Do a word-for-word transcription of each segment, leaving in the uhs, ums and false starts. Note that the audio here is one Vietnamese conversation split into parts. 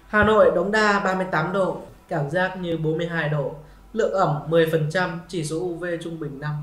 Hà Nội Đống Đa ba mươi tám độ, cảm giác như bốn mươi hai độ, lượng ẩm mười phần trăm, chỉ số u vê trung bình năm.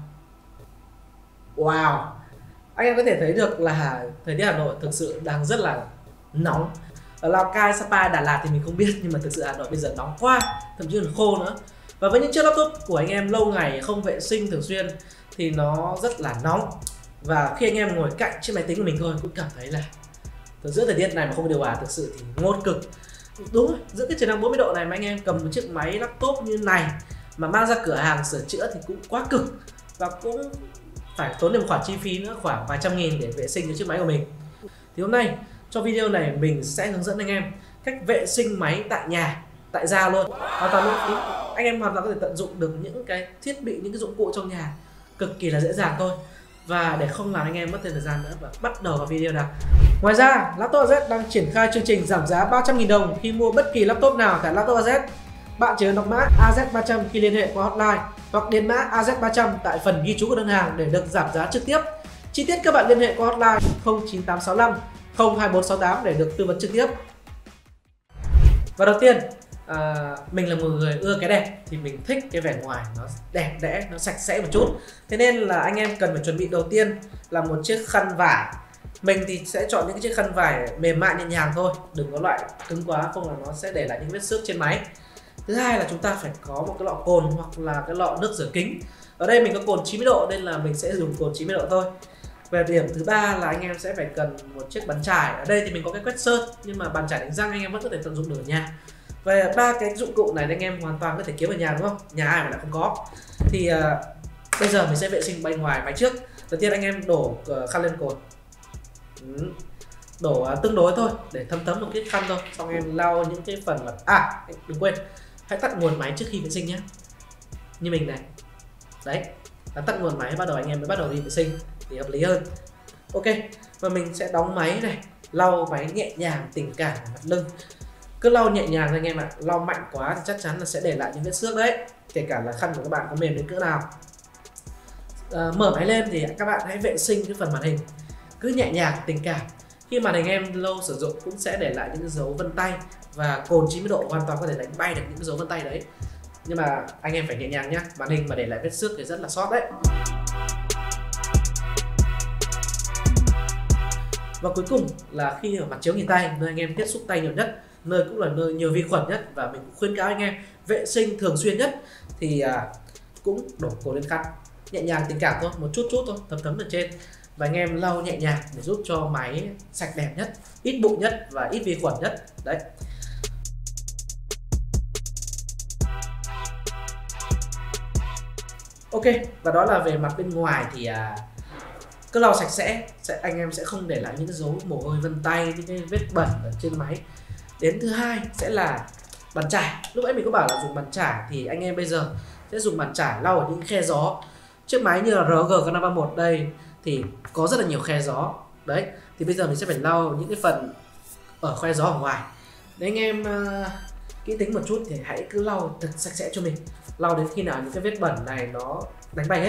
Wow, anh em có thể thấy được là thời tiết Hà Nội thực sự đang rất là nóng. Ở Lào Cai, Sapa, Đà Lạt thì mình không biết, nhưng mà thực sự Hà Nội bây giờ nóng quá, thậm chí là khô nữa. Và với những chiếc laptop của anh em lâu ngày không vệ sinh thường xuyên thì nó rất là nóng. Và khi anh em ngồi cạnh chiếc máy tính của mình thôi cũng cảm thấy là từ giữa thời tiết này mà không có điều hòa thực sự thì ngột cực. Đúng rồi, giữa cái trời nắng bốn mươi độ này mà anh em cầm một chiếc máy laptop như này mà mang ra cửa hàng sửa chữa thì cũng quá cực. Và cũng phải tốn thêm một khoản chi phí nữa, khoảng vài trăm nghìn để vệ sinh cái chiếc máy của mình. Thì hôm nay trong video này mình sẽ hướng dẫn anh em cách vệ sinh máy tại nhà, tại gia luôn, hoàn toàn miễn phí. Anh em hoàn toàn có thể tận dụng được những cái thiết bị, những cái dụng cụ trong nhà cực kỳ là dễ dàng thôi. Và để không làm anh em mất thêm thời gian nữa, và bắt đầu vào video nào. Ngoài ra, Laptop a zét đang triển khai chương trình giảm giá ba trăm nghìn đồng khi mua bất kỳ laptop nào tại Laptop a zét. Bạn chỉ cần đọc mã A Z ba trăm khi liên hệ qua hotline hoặc điền mã A Z ba trăm tại phần ghi chú của đơn hàng để được giảm giá trực tiếp. Chi tiết các bạn liên hệ qua hotline không chín tám sáu lăm không hai bốn sáu tám để được tư vấn trực tiếp. Và đầu tiên, à, mình là một người ưa cái đẹp thì mình thích cái vẻ ngoài nó đẹp đẽ, nó sạch sẽ một chút. Thế nên là anh em cần phải chuẩn bị đầu tiên là một chiếc khăn vải. Mình thì sẽ chọn những cái chiếc khăn vải mềm mại nhẹ nhàng thôi, đừng có loại cứng quá, không là nó sẽ để lại những vết xước trên máy. Thứ hai là chúng ta phải có một cái lọ cồn hoặc là cái lọ nước rửa kính. Ở đây mình có cồn chín mươi độ nên là mình sẽ dùng cồn chín mươi độ thôi. Về điểm thứ ba là anh em sẽ phải cần một chiếc bàn chải. Ở đây thì mình có cái quét sơn, nhưng mà bàn chải đánh răng anh em vẫn có thể tận dụng được ở nhà. Về ba cái dụng cụ này anh em hoàn toàn có thể kiếm ở nhà, đúng không? Nhà ai mà lại không có. Thì uh, bây giờ mình sẽ vệ sinh bên ngoài máy trước. Đầu tiên anh em đổ uh, khăn lên cồn. Ừ. Đổ uh, tương đối thôi để thấm thấm một cái khăn thôi. Xong em lau những cái phần mà à đừng quên, hãy tắt nguồn máy trước khi vệ sinh nhé. Như mình này. Đấy, là tắt nguồn máy bắt đầu anh em mới bắt đầu đi vệ sinh thì hợp lý hơn. Ok, và mình sẽ đóng máy này, lau máy nhẹ nhàng, tình cảm mặt lưng. Cứ lau nhẹ nhàng anh em ạ, lau mạnh quá thì chắc chắn là sẽ để lại những vết xước đấy, kể cả là khăn của các bạn có mềm đến cỡ nào. À, mở máy lên thì các bạn hãy vệ sinh cái phần màn hình, cứ nhẹ nhàng, tình cảm. Khi màn hình em lâu sử dụng cũng sẽ để lại những dấu vân tay, và cồn chín mươi độ hoàn toàn có thể đánh bay được những dấu vân tay đấy. Nhưng mà anh em phải nhẹ nhàng nhé, màn hình mà để lại vết xước thì rất là sót đấy. Và cuối cùng là khi ở mặt chiếu nhìn tay, nơi anh em tiếp xúc tay nhiều nhất, nơi cũng là nơi nhiều vi khuẩn nhất, và mình cũng khuyến cáo anh em vệ sinh thường xuyên nhất, thì à, cũng đổ cồn lên khăn, nhẹ nhàng tình cảm thôi, một chút chút thôi, thấm thấm ở trên, và anh em lau nhẹ nhàng để giúp cho máy sạch đẹp nhất, ít bụi nhất và ít vi khuẩn nhất đấy. Ok, và đó là về mặt bên ngoài thì à, cứ lau sạch sẽ, sẽ anh em sẽ không để lại những dấu mồ hôi vân tay, những cái vết bẩn ở trên máy. Đến thứ hai sẽ là bàn chải. Lúc nãy mình có bảo là dùng bàn chải thì anh em bây giờ sẽ dùng bàn chải lau ở những khe gió. Chiếc máy như là R G K năm ba một đây thì có rất là nhiều khe gió. Đấy, thì bây giờ mình sẽ phải lau những cái phần ở khe gió ở ngoài. Nếu anh em uh, kỹ tính một chút thì hãy cứ lau thật sạch sẽ cho mình, lau đến khi nào những cái vết bẩn này nó đánh bay hết.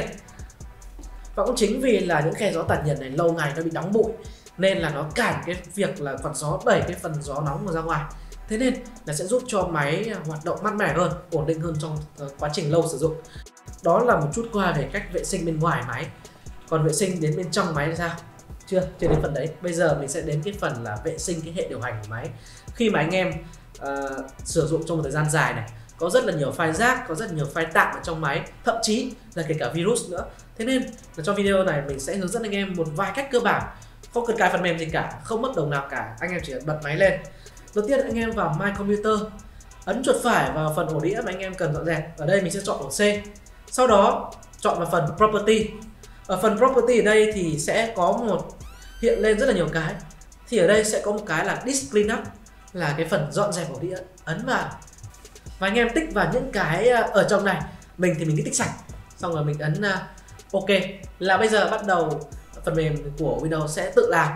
Và cũng chính vì là những khe gió tản nhiệt này lâu ngày nó bị đóng bụi nên là nó cản cái việc là quạt gió đẩy cái phần gió nóng ra ngoài. Thế nên là sẽ giúp cho máy hoạt động mát mẻ hơn, ổn định hơn trong uh, quá trình lâu sử dụng. Đó là một chút qua về cách vệ sinh bên ngoài máy. Còn vệ sinh đến bên trong máy là sao? Chưa, chưa đến phần đấy. Bây giờ mình sẽ đến cái phần là vệ sinh cái hệ điều hành của máy. Khi mà anh em uh, sử dụng trong một thời gian dài này, có rất là nhiều file rác, có rất nhiều file tạm ở trong máy, thậm chí là kể cả virus nữa. Thế nên là trong video này mình sẽ hướng dẫn anh em một vài cách cơ bản, không cần cài phần mềm gì cả, không mất đồng nào cả, anh em chỉ cần bật máy lên. Đầu tiên anh em vào My Computer, ấn chuột phải vào phần ổ đĩa mà anh em cần dọn dẹp. Ở đây mình sẽ chọn ổ C. Sau đó chọn vào phần Property. Ở phần Property ở đây thì sẽ có một hiện lên rất là nhiều cái. Thì ở đây sẽ có một cái là Disk Cleanup, là cái phần dọn dẹp ổ đĩa. Ấn vào và anh em tích vào những cái ở trong này. Mình thì mình cứ tích sạch, xong rồi mình ấn OK là bây giờ bắt đầu phần mềm của Windows sẽ tự làm.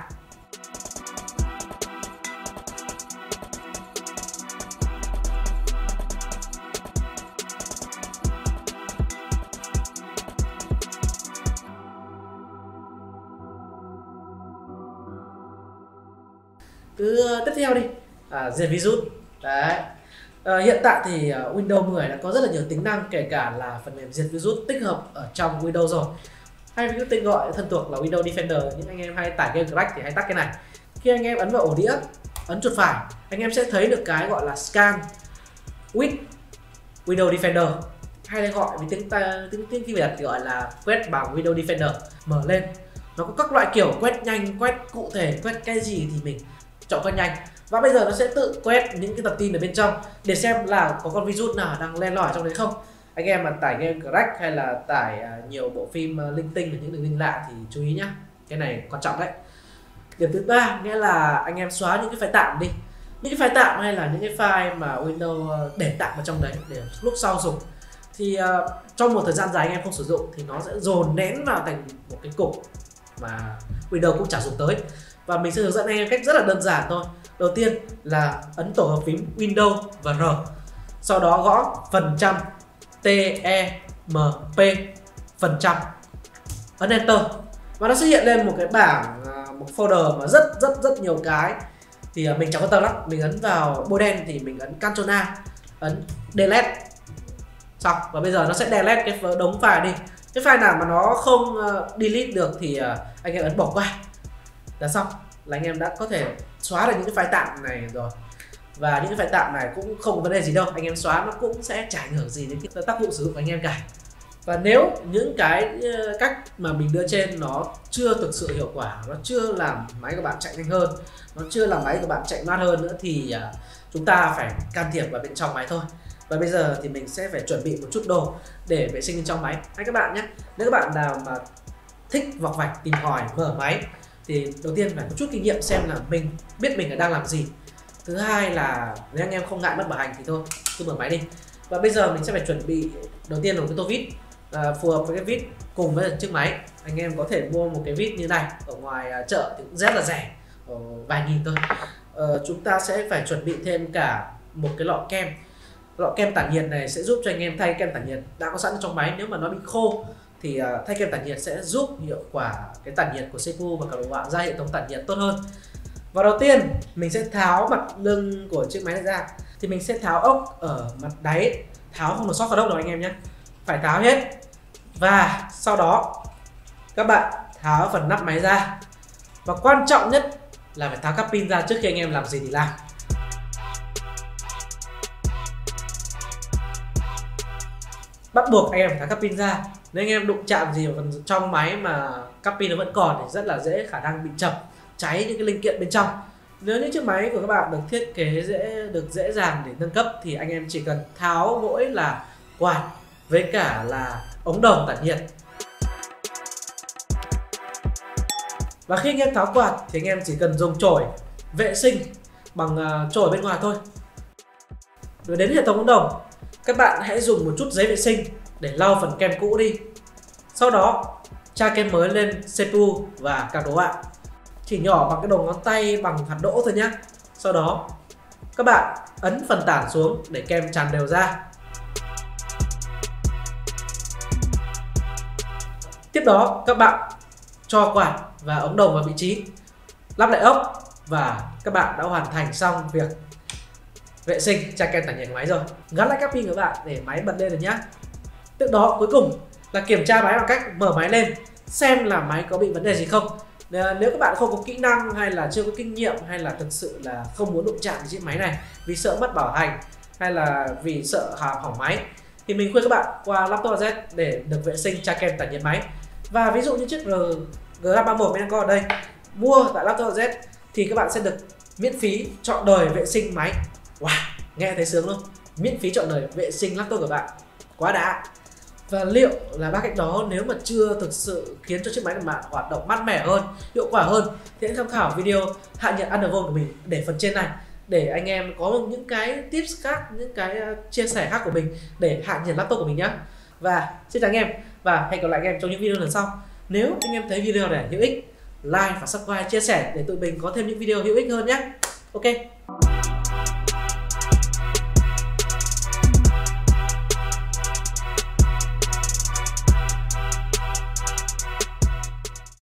Cứ tiếp theo đi, à, diệt virus. Đấy. À, hiện tại thì uh, Windows mười đã có rất là nhiều tính năng, kể cả là phần mềm diệt virus tích hợp ở trong Windows rồi. Hay với cái tên gọi thân thuộc là Windows Defender, những anh em hay tải game crack thì hay tắt cái này. Khi anh em ấn vào ổ đĩa, ấn chuột phải, anh em sẽ thấy được cái gọi là Scan with Windows Defender, hay là gọi với tiếng tiếng tiếng Việt thì gọi là quét bằng Windows Defender. Mở lên, nó có các loại kiểu quét nhanh, quét cụ thể, quét cái gì thì mình chọn quét nhanh. Và bây giờ nó sẽ tự quét những cái tập tin ở bên trong để xem là có con virus nào đang len lỏi trong đấy không. Anh em mà tải game crack hay là tải nhiều bộ phim linh tinh, những đường link lạ thì chú ý nhá, cái này quan trọng đấy. Điểm thứ ba nghĩa là anh em xóa những cái file tạm đi, những cái file tạm hay là những cái file mà Windows để tạm vào trong đấy để lúc sau dùng thì uh, trong một thời gian dài anh em không sử dụng thì nó sẽ dồn nén vào thành một cái cục mà Windows cũng chả dùng tới. Và mình sẽ hướng dẫn anh em cách rất là đơn giản thôi. Đầu tiên là ấn tổ hợp phím Windows và R, sau đó gõ phần trăm T E M P phần trăm, ấn Enter và nó sẽ hiện lên một cái bảng, một folder mà rất rất rất nhiều cái thì mình chẳng quan tâm lắm. Mình ấn vào bôi đen thì mình ấn Ctrl A, ấn Delete xong, và bây giờ nó sẽ delete cái đống file đi. Cái file nào mà nó không delete được thì anh em ấn bỏ qua là xong, là anh em đã có thể xóa được những cái file tạm này rồi. Và những cái file tạm này cũng không có vấn đề gì đâu, anh em xóa nó cũng sẽ chả ảnh hưởng gì đến cái tác vụ sử dụng của anh em cả. Và nếu những cái cách mà mình đưa trên nó chưa thực sự hiệu quả, nó chưa làm máy của bạn chạy nhanh hơn, nó chưa làm máy của bạn chạy mát hơn nữa thì chúng ta phải can thiệp vào bên trong máy thôi. Và bây giờ thì mình sẽ phải chuẩn bị một chút đồ để vệ sinh bên trong máy. Hay các bạn nhé, nếu các bạn nào mà thích vọc vạch tìm hỏi mở máy thì đầu tiên phải có chút kinh nghiệm xem là mình biết mình đang làm gì. Thứ hai là nếu anh em không ngại mất bảo hành thì thôi cứ mở máy đi. Và bây giờ mình sẽ phải chuẩn bị đầu tiên là một cái tô vít à, phù hợp với cái vít cùng với chiếc máy. Anh em có thể mua một cái vít như này ở ngoài chợ thì cũng rất là rẻ, vài nghìn thôi. ờ, Chúng ta sẽ phải chuẩn bị thêm cả một cái lọ kem. Lọ kem tản nhiệt này sẽ giúp cho anh em thay kem tản nhiệt đã có sẵn trong máy. Nếu mà nó bị khô thì uh, thay kem tản nhiệt sẽ giúp hiệu quả cái tản nhiệt của xê pê u và cả đồ họa ra hệ thống tản nhiệt tốt hơn. Và đầu tiên mình sẽ tháo mặt lưng của chiếc máy này ra. Thì mình sẽ tháo ốc ở mặt đáy, tháo không được sót vào ốc đâu anh em nhé, phải tháo hết. Và sau đó các bạn tháo phần nắp máy ra. Và quan trọng nhất là phải tháo cáp pin ra trước khi anh em làm gì thì làm. Bắt buộc anh em phải tháo cáp pin ra. Nếu anh em đụng chạm gì vào phần trong máy mà cáp pin nó vẫn còn thì rất là dễ khả năng bị chập, cháy những cái linh kiện bên trong. Nếu những chiếc máy của các bạn được thiết kế dễ được dễ dàng để nâng cấp thì anh em chỉ cần tháo mỗi là quạt với cả là ống đồng tản nhiệt. Và khi anh em tháo quạt thì anh em chỉ cần dùng chổi vệ sinh bằng uh, chổi bên ngoài thôi. Rồi đến hệ thống ống đồng, các bạn hãy dùng một chút giấy vệ sinh để lau phần kem cũ đi. Sau đó tra kem mới lên xê pê u và các đồ họa, chỉ nhỏ bằng cái đầu ngón tay bằng hạt đỗ thôi nhé. Sau đó các bạn ấn phần tản xuống để kem tràn đều ra. Tiếp đó các bạn cho quạt và ống đồng vào vị trí, lắp lại ốc và các bạn đã hoàn thành xong việc vệ sinh tra kem tản nhiệt máy rồi. Gắn lại các pin của bạn để máy bật lên rồi nhé. Tiếp đó cuối cùng là kiểm tra máy bằng cách mở máy lên xem là máy có bị vấn đề gì không. Nếu các bạn không có kỹ năng hay là chưa có kinh nghiệm hay là thực sự là không muốn đụng chạm đến chiếc máy này vì sợ mất bảo hành hay là vì sợ hỏng máy thì mình khuyên các bạn qua Laptop a zét để được vệ sinh tra kem tản nhiệt máy. Và ví dụ như chiếc G năm ba mốt mình đang có ở đây, mua tại Laptop a zét thì các bạn sẽ được miễn phí trọn đời vệ sinh máy. Wow, nghe thấy sướng luôn, miễn phí trọn đời vệ sinh laptop của bạn, quá đã. Và liệu là ba cách đó nếu mà chưa thực sự khiến cho chiếc máy của bạn hoạt động mát mẻ hơn, hiệu quả hơn thì hãy tham khảo video hạ nhiệt Undervolt của mình để phần trên này, để anh em có những cái tips khác, những cái chia sẻ khác của mình để hạ nhiệt laptop của mình nhé. Và xin chào anh em và hẹn gặp lại anh em trong những video lần sau. Nếu anh em thấy video này hữu ích, like và subscribe, chia sẻ để tụi mình có thêm những video hữu ích hơn nhé. Ok.